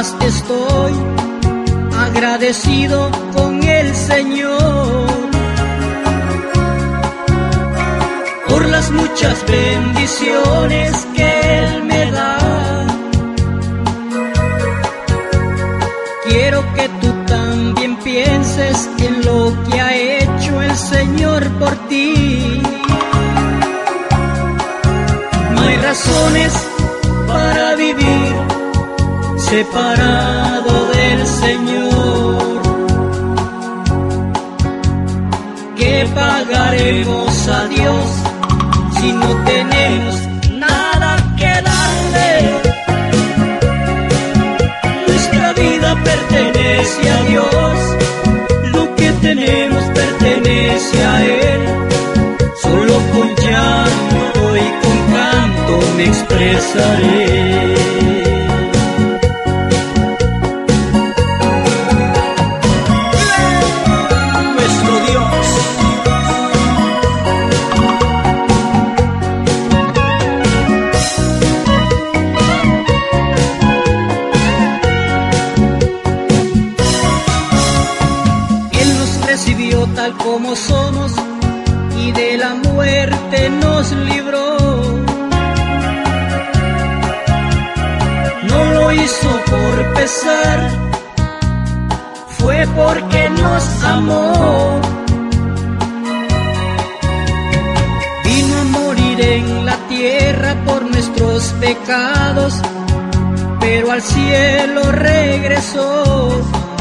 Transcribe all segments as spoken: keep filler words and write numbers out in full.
más estoy agradecido con el Señor por las muchas bendiciones que Él me da. Quiero que tú también pienses en lo que ha hecho el Señor por ti. No hay razones para vivir separado del Señor. ¿Qué pagaremos a Dios si no tenemos nada que darle? Nuestra vida pertenece a Dios, lo que tenemos pertenece a Él. Solo con llanto y con canto me expresaré. Tal como somos y de la muerte nos libró. No lo hizo por pesar, fue porque nos amó. Vino a morir en la tierra por nuestros pecados, pero al cielo regresó.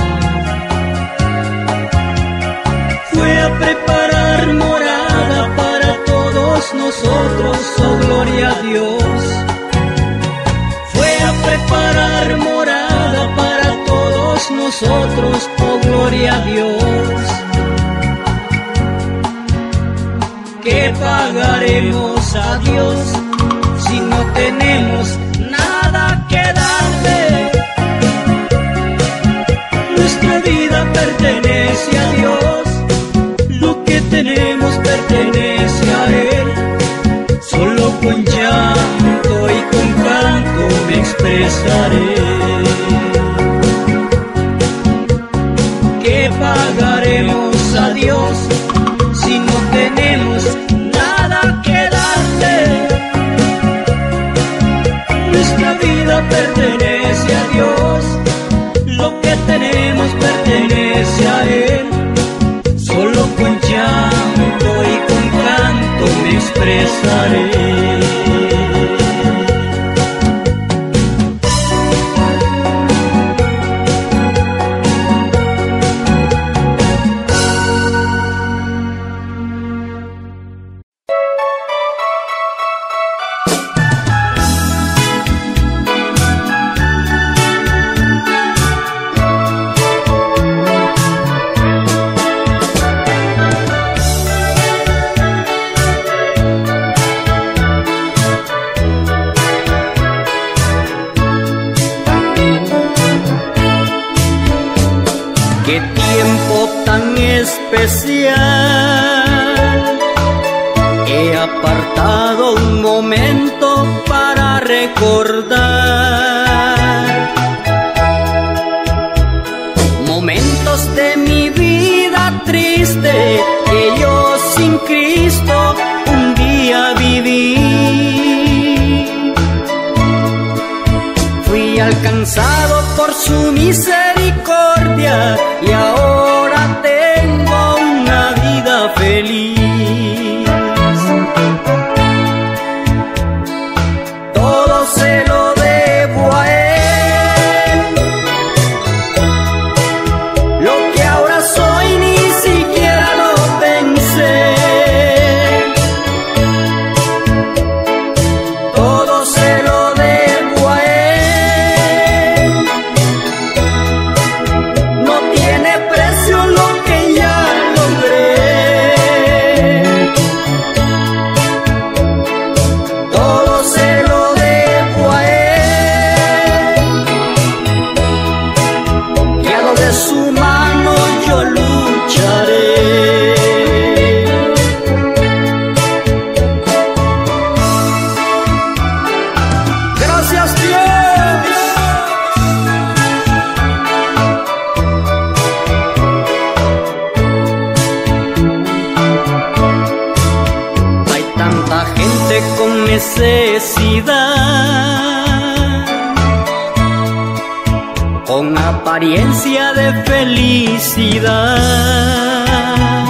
Fue a preparar morada para todos nosotros, oh gloria a Dios. Fue a preparar morada para todos nosotros, oh gloria a Dios. ¿Qué pagaremos a Dios si no tenemos nada que darle? Nuestra vida pertenece a Dios, lo que tenemos pertenece a Él. Solo con llanto y con canto me expresaré. ¿Qué pagaremos a Dios si no tenemos nada que darle? Nuestra vida pertenece a Dios, lo que tenemos pertenece a Él. Solo con llanto y con canto me expresaré. Qué tiempo tan especial, he apartado un momento para recordar momentos de mi vida triste que yo sin Cristo un día viví. Fui alcanzado por su misericordia y ahora tengo una vida feliz. Todo se lo debo a Él, lo que ahora soy ni siquiera lo pensé. Todo se lo debo a Él, no tiene con necesidad, con apariencia de felicidad.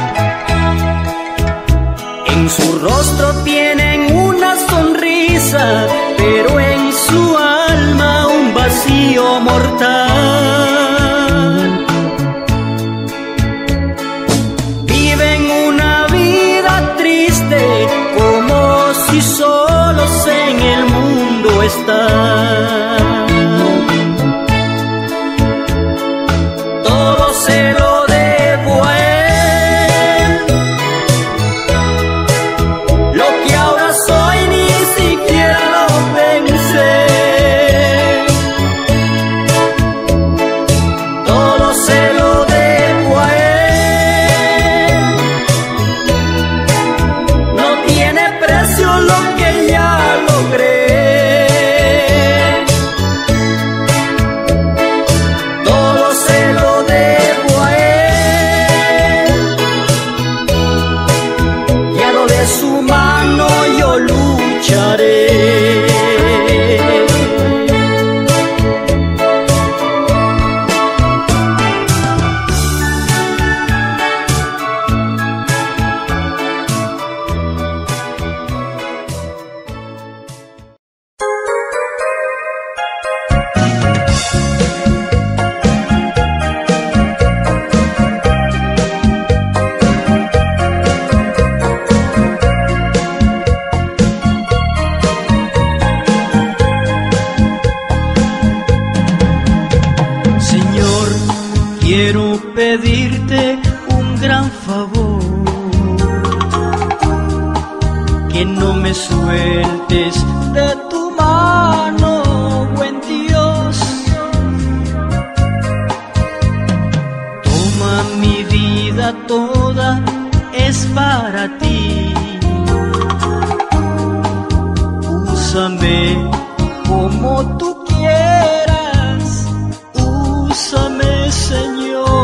En su rostro tienen una sonrisa, pero en su alma un vacío mortal. Viven una vida triste, como si solos en el mundo están. Todo se lo debo a él. Lo que ahora soy ni siquiera lo pensé. Todo se lo debo a él. No tiene precio lo que ya logré. Su mano yo lucharé. Quiero pedirte un gran favor, que no me sueltes de tu mano, buen Dios. Toma mi vida toda, es para ti. Úsame como tú quieras, úsame, Señor.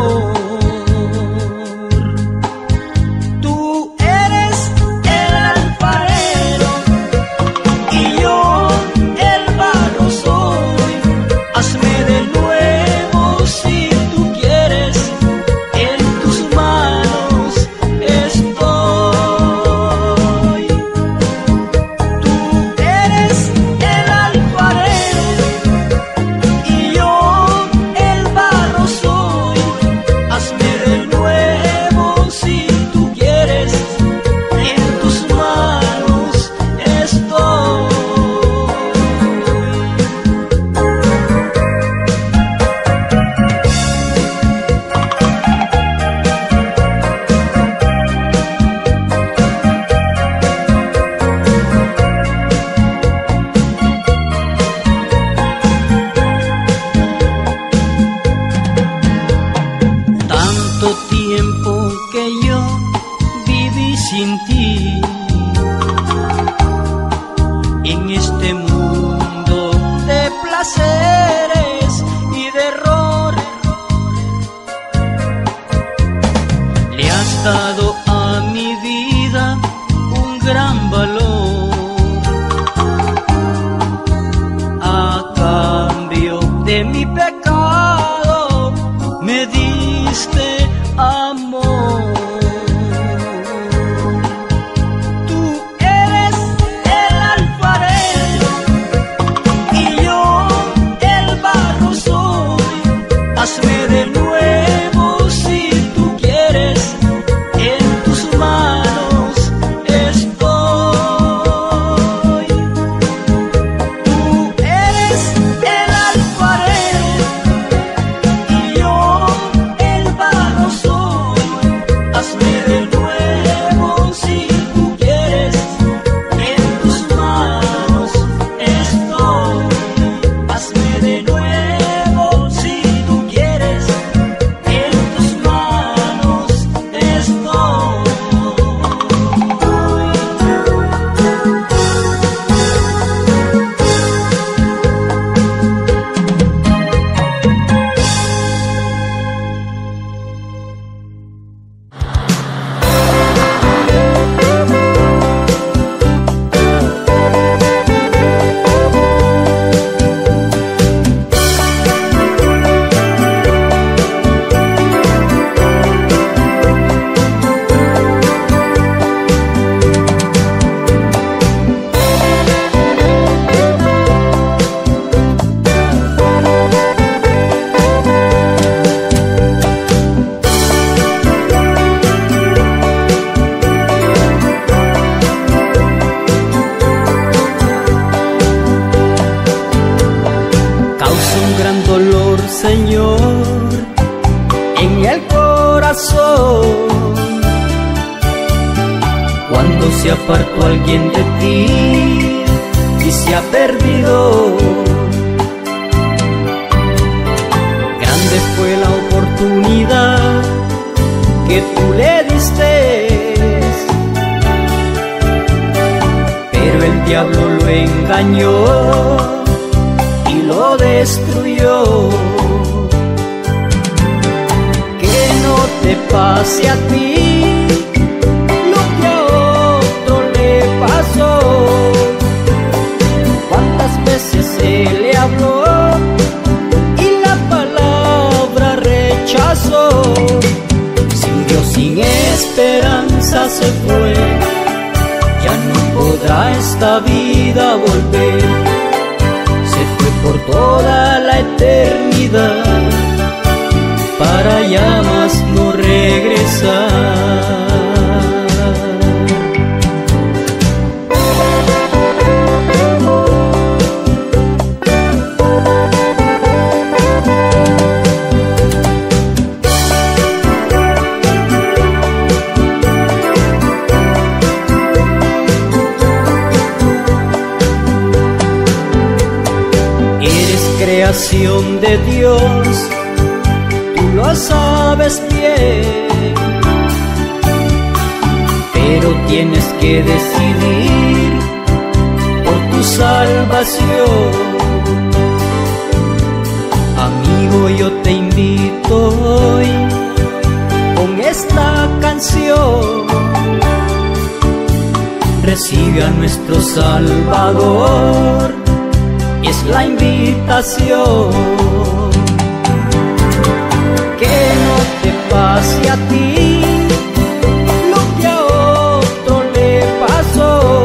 Tú eres el alfarero y yo el barro soy. Hazme de nuevo si tú quieres, en tus manos estoy. Tú eres el alfarero y yo el barro soy. Hazme de nuevo si tú quieres, en tus manos estoy. Tanto tiempo que yo viví sin ti, en este mundo de placeres y de error. Le has dado a mi vida un gran valor, a cambio de mi pecado me diste amor. Tú eres el alfarero se apartó alguien de ti y se ha perdido. Grande fue la oportunidad que tú le diste, pero el diablo lo engañó y lo destruyó. Que no te pase a ti lo que a otro le pasó. Cuántas veces se le habló y la palabra rechazó. Sin Dios, sin esperanza se fue, ya no podrá esta vida volver. Se fue por toda la eternidad, para ya más no regresar. Eres creación de Dios, lo sabes bien, pero tienes que decidir por tu salvación. Amigo, yo te invito hoy con esta canción. Recibe a nuestro Salvador, es la invitación. Que no te pase a ti lo que a otro le pasó.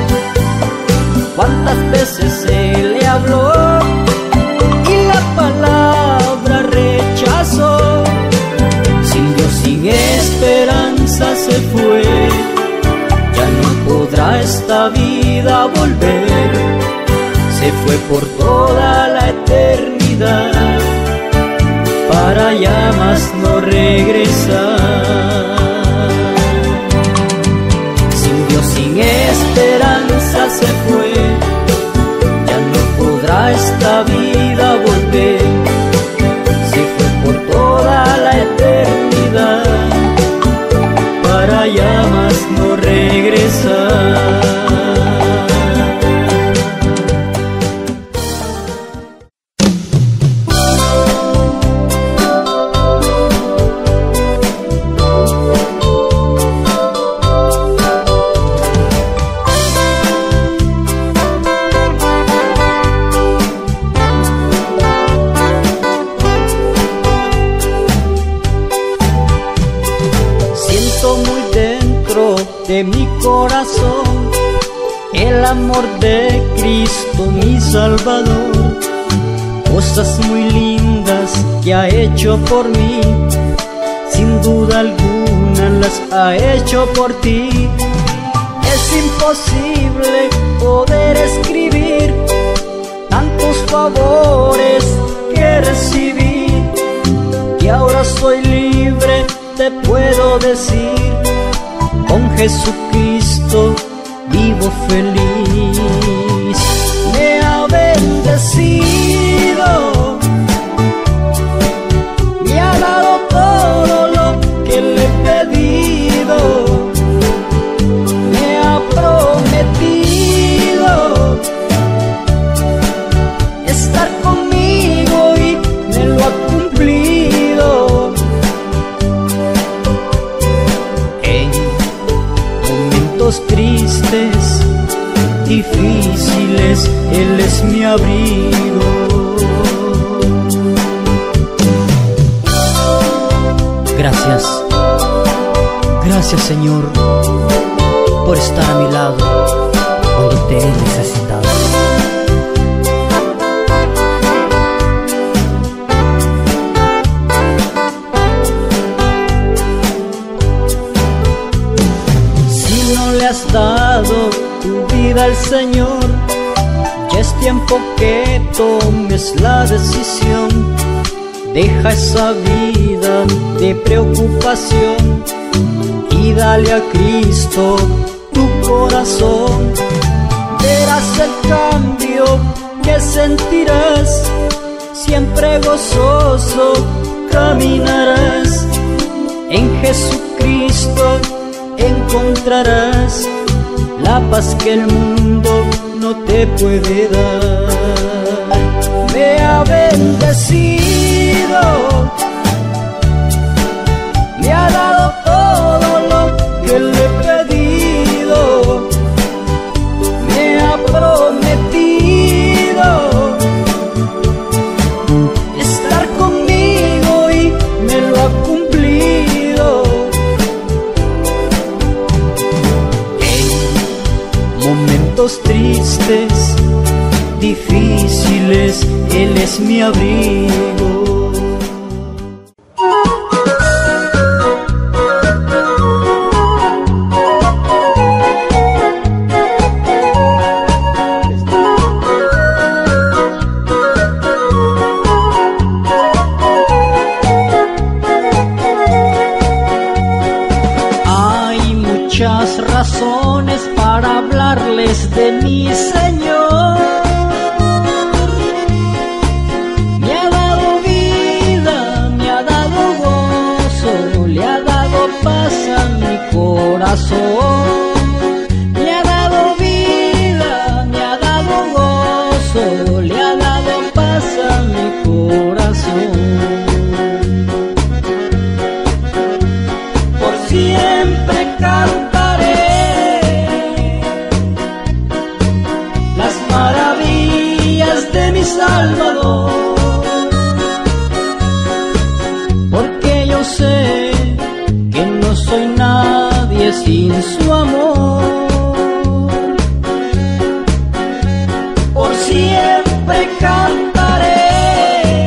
Cuántas veces se le habló y la palabra rechazó. Sin Dios, sin esperanza se fue, ya no podrá esta vida volver. Se fue por toda la eternidad, para ya más no regresar. Sin Dios, sin esperanza se fue, ya no podrá esta vida volver. Se fue por toda la eternidad, para ya más no regresar. De mi corazón el amor de Cristo mi Salvador, cosas muy lindas que ha hecho por mí, sin duda alguna las ha hecho por ti. Es imposible poder escribir tantos favores que recibí, que ahora soy libre, te puedo decir. Con Jesucristo vivo feliz. Me ha bendecido, me ha dado todo lo que le he pedido. Me ha prometido estar conmigo y me lo ha cumplido. Tristes, difíciles, Él es mi abrigo. Gracias, gracias Señor, por estar a mi lado cuando te he necesitado. Has dado tu vida al Señor, ya es tiempo que tomes la decisión. Deja esa vida de preocupación y dale a Cristo tu corazón. Verás el cambio que sentirás, siempre gozoso caminarás. En Jesucristo encontrarás la paz que el mundo no te puede dar. Me ha bendecido, me ha dado todo lo que le he pedido, me ha prometido estar conmigo y me lo ha cumplido. En momentos tristes, difíciles, Él es mi abrigo. Razones para hablarles de mi Señor. Me ha dado vida, me ha dado gozo, le ha dado paz a mi corazón. Me ha dado vida, me ha dado gozo, le ha dado paz a mi corazón. Por siempre cantaré las maravillas de mi Salvador, porque yo sé que no soy nadie sin su amor. Por siempre cantaré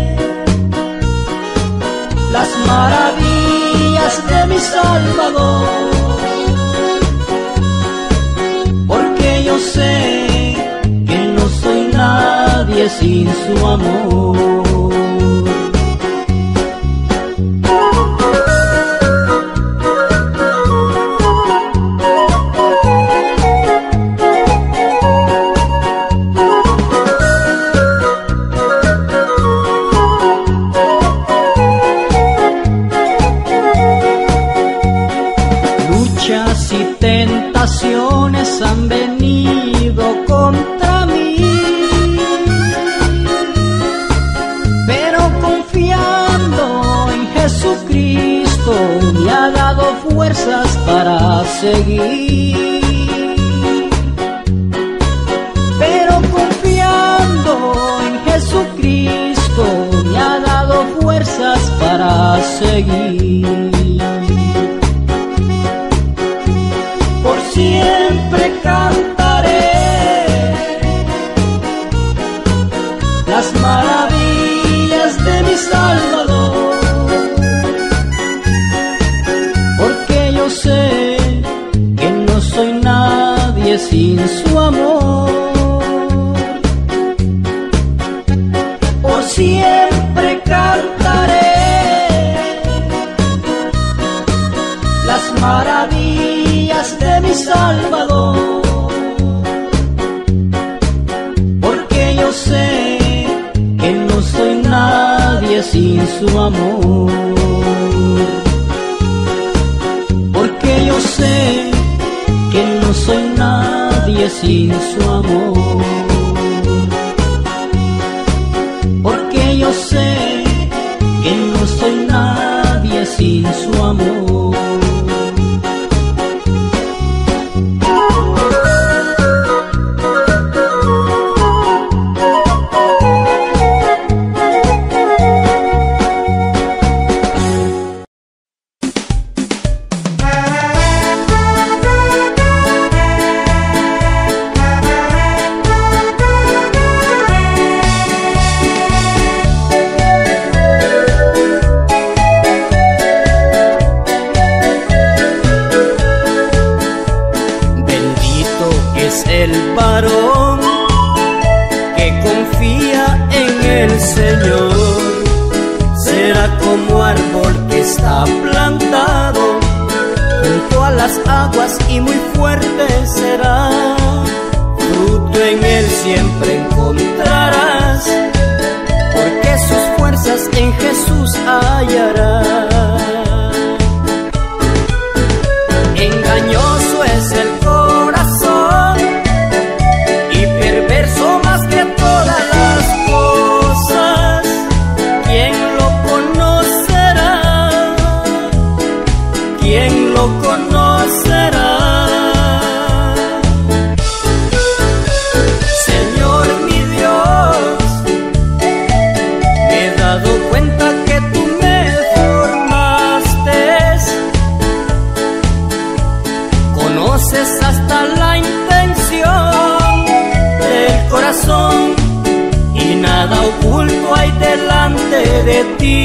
las maravillas de mi Salvador, porque yo sé que no soy nadie sin su amor. Luchas y tentaciones han venido contra mí, pero confiando en Jesucristo me ha dado fuerzas para seguir. Pero confiando en Jesucristo me ha dado fuerzas para seguir. Por siempre cantaré las maravillas de mi Salvador, porque yo sé que no soy nadie sin su amor. Por siempre cantaré las maravillas de mi Salvador, porque yo sé que no soy nadie sin su amor. Porque yo sé que no soy nadie sin su amor. Porque yo sé que no soy nadie sin su amor. El varón que confía en el Señor será como árbol que está plantado junto a las aguas y muy fuerte será. Fruto en él siempre encontrarás, porque sus fuerzas en Jesús hallarás. Engañoso es el corazón y perverso más que todas las cosas. ¿Quién lo conocerá? ¿Quién lo conocerá? Señor mi Dios, me he dado cuenta que tú me formaste. Conoces hasta la intención del corazón y nada oculto hay delante de ti.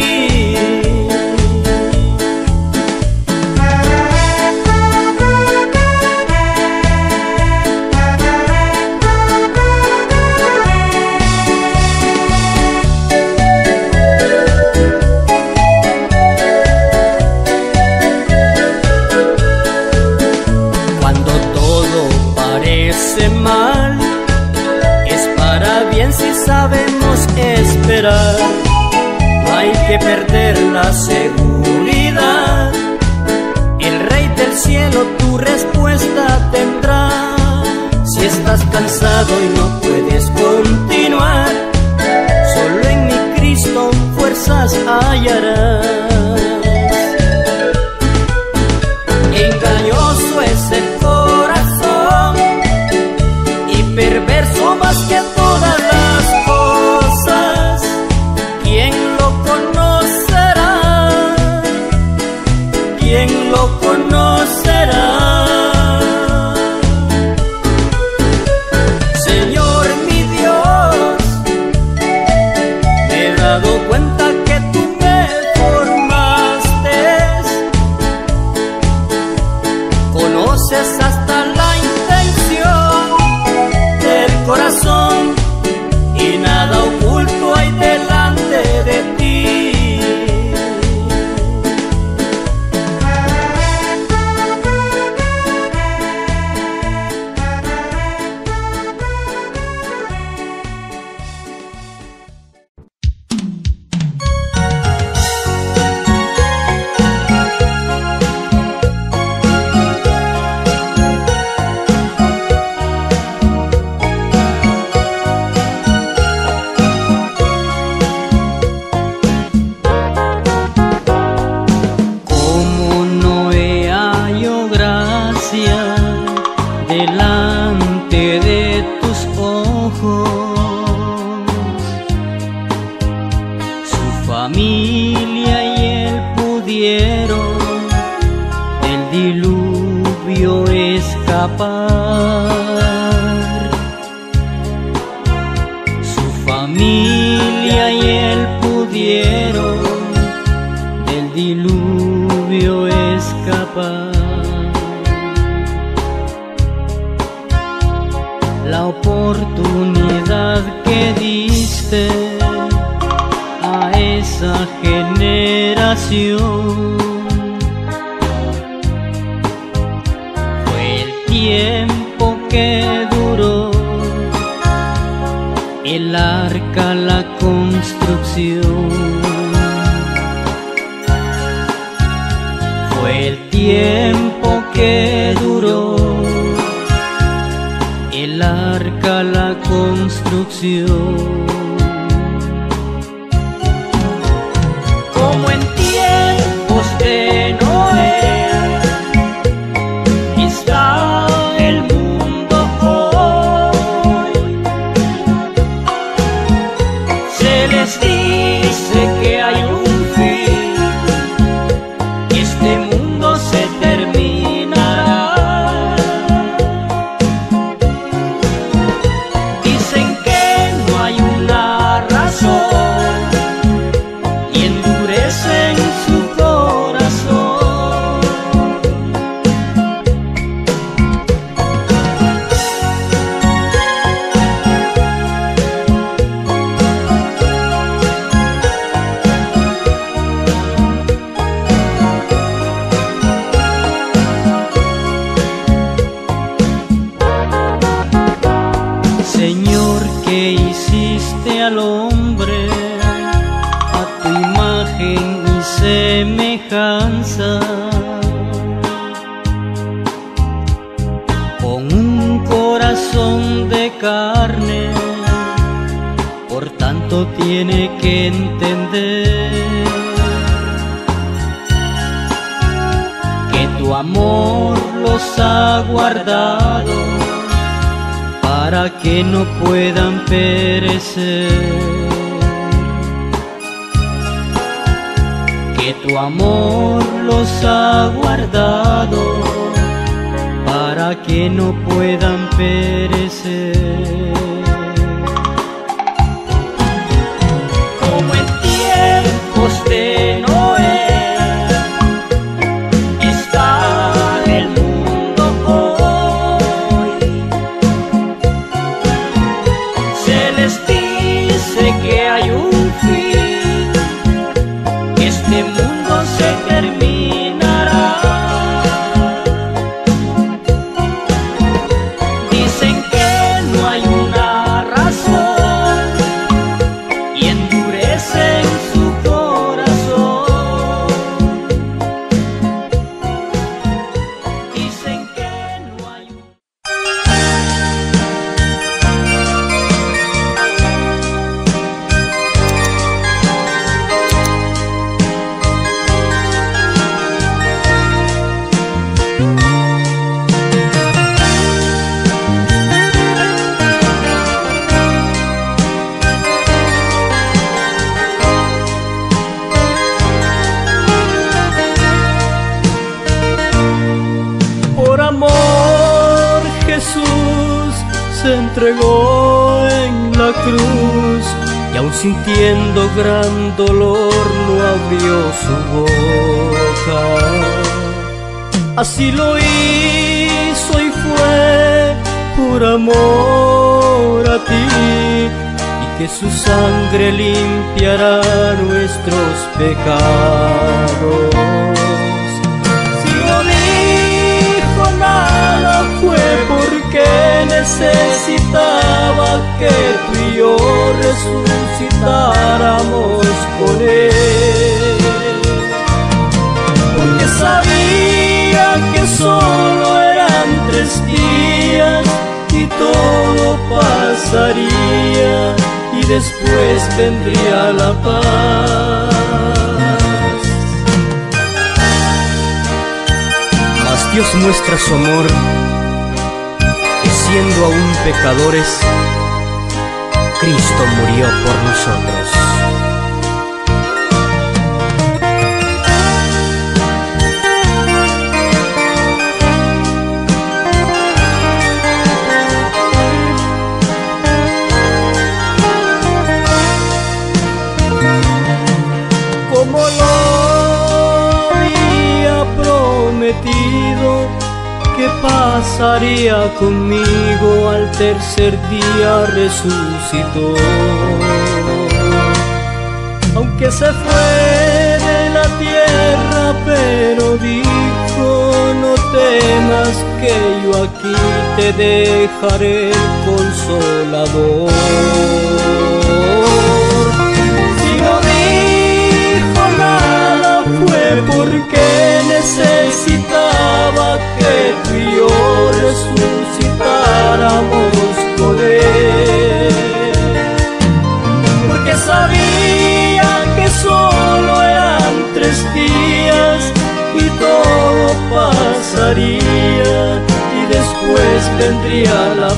Cuando todo parece mal, es para bien si sabemos esperar. No hay que perder la seguridad. El Rey del cielo tu respuesta tendrá. Si estás cansado y no puedes continuar, solo en mi Cristo fuerzas hallarás. Engañoso es el corazón y perverso más que todas las cosas. ¿Quién lo conocerá? ¿Quién lo conocerá? Señor mi Dios, me he dado cuenta que tú me formaste. Conoces hasta la intención del corazón y nada oculto hay delante de ti. Como Noé hallo gracia delante de tus ojos, su familia y él pudieron del diluvio escapar. Su familia y él pudieron del diluvio escapar. La oportunidad que diste a esa generación fue el tiempo que duró el arca, la construcción. Fue el tiempo que duró el arca, la construcción. Como en tiempos de Noé está el mundo hoy. Se les dice que hay un fin, este mundo se terminará. Dicen que no hay una carne, por tanto tiene que entender que tu amor los ha guardado para que no puedan perecer. Que tu amor los ha guardado para que no puedan perecer. Como en tiempos de Noé, está el mundo hoy. Se les dice que hay un fin, que este mundo se terminará. Dicen que no hay una razón y endurecen su corazón. Dicen que no hay un... Por amor Jesús se entregó en la cruz, y aun sintiendo gran dolor no abrió su boca. Así lo hizo y fue por amor a ti, y que su sangre limpiará nuestros pecados. Si no dijo nada fue porque necesitaba que tú y yo resucitáramos con él, porque sabía que solo eran tres días y todo pasaría, y después vendría la paz. Mas Dios muestra su amor, que siendo aún pecadores, Cristo murió por nosotros. Como lo había prometido, que pasaría conmigo, al tercer día resucitó. Aunque se fue de la tierra, pero dijo: no temas, que yo aquí te dejaré el Consolador. Si no dijo nada fue porque necesitaba que tú y yo resucitáramos con él, porque sabía que solo eran tres días y todo pasaría, y después vendría la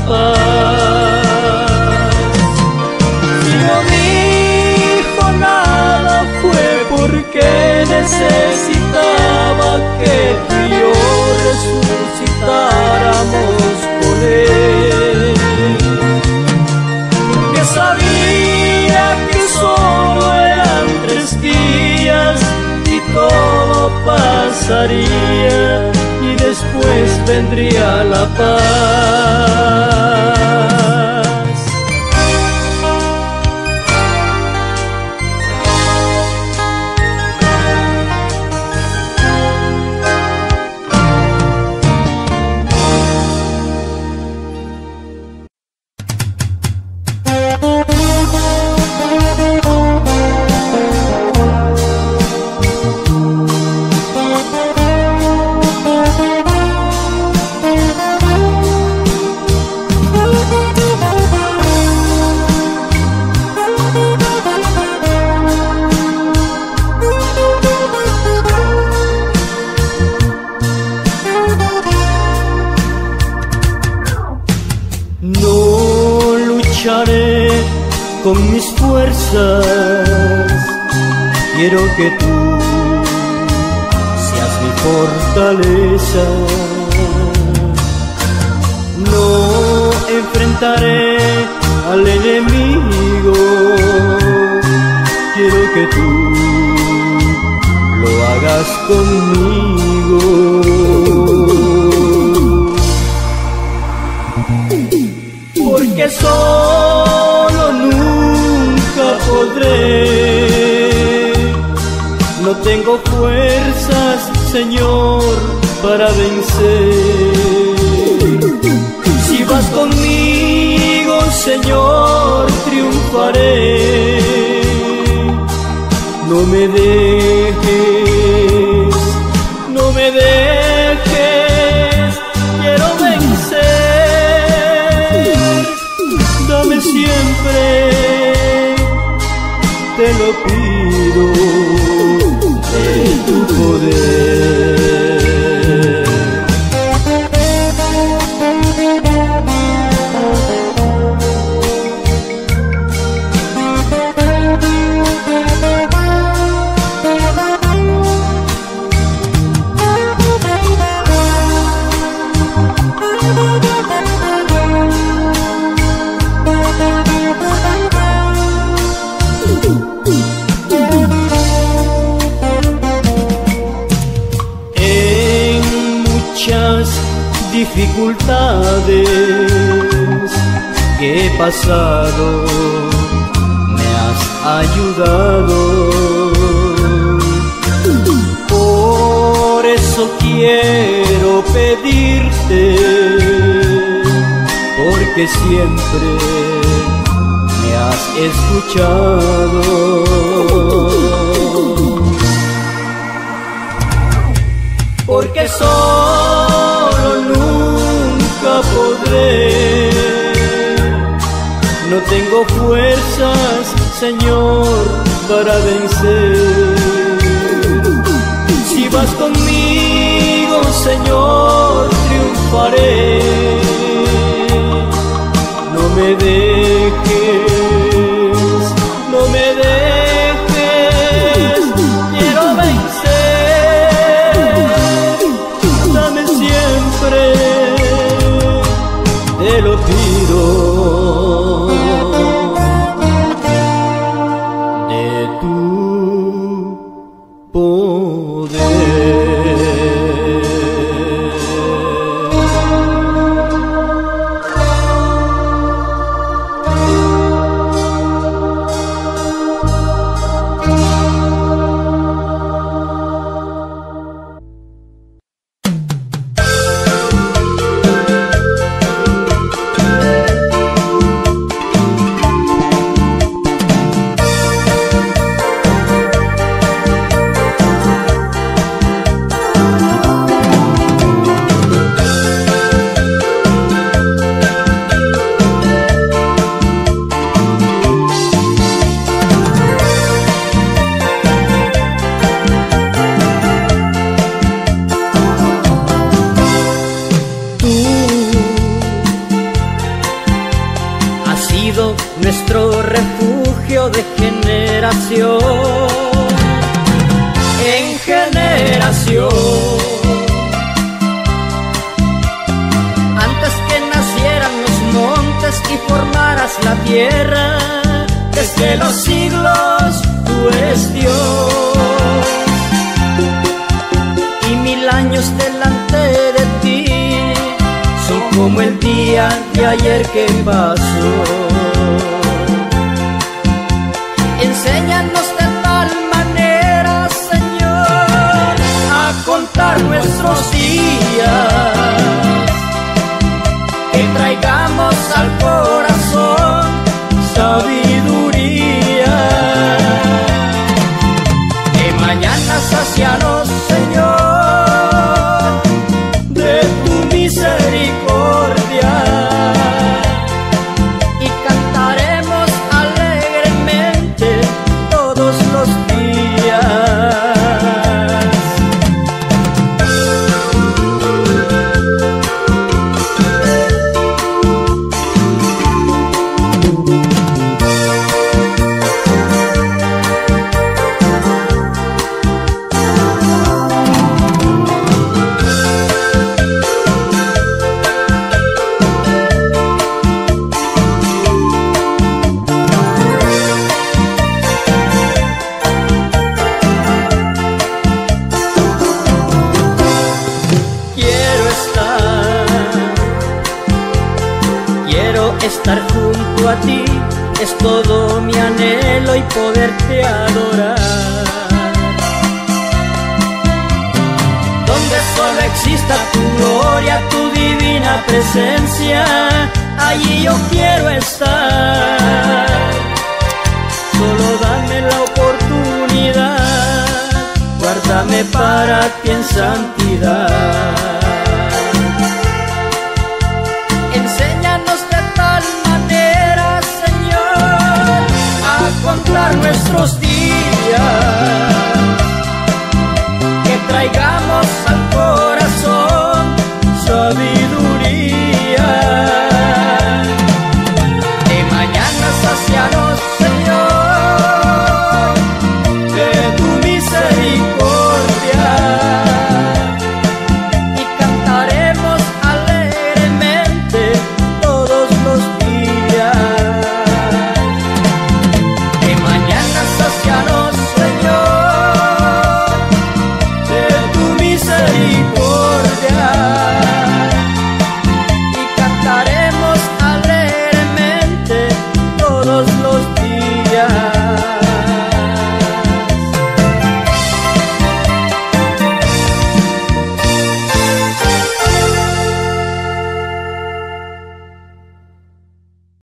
paz. Si no dijo nada fue porque necesitaba que tú y yo resucitáramos con él, porque sabía que solo eran tres días y todo pasaría, y después vendría la paz. lucharé con mis fuerzas. Quiero que tú seas mi fortaleza. No enfrentaré al enemigo. Quiero que tú lo hagas conmigo. Porque solo nunca podré. No tengo fuerzas, Señor, para vencer. Si vas conmigo, Señor, triunfaré. No me dejes, no me dejes, quiero vencer. Dame siempre, te lo pido, de tu poder. Dificultades que he pasado, me has ayudado. Por eso quiero pedirte, porque siempre me has escuchado. Porque solo nunca podré. No tengo fuerzas, Señor, para vencer. Si vas conmigo, Señor, triunfaré. No me dejes, no me dejes, quiero vencer. Dame siempre, te lo pido, de tu poder. Nuestro refugio de generación en generación. Antes que nacieran los montes y formaras la tierra, desde los siglos tú eres Dios. Y mil años delante de ti son como el día de ayer que pasó. Enséñanos de tal manera, Señor, a contar nuestros días, que traigamos al corazón sabiduría, que mañana sacianos, Señor, de tu misericordia, y Estar junto a ti es todo mi anhelo y poderte adorar. Donde solo exista tu gloria, tu divina presencia, allí yo quiero estar. Solo dame la oportunidad, guárdame para ti en santidad. Enséñanos de tal manera, Señor, a contar nuestros días,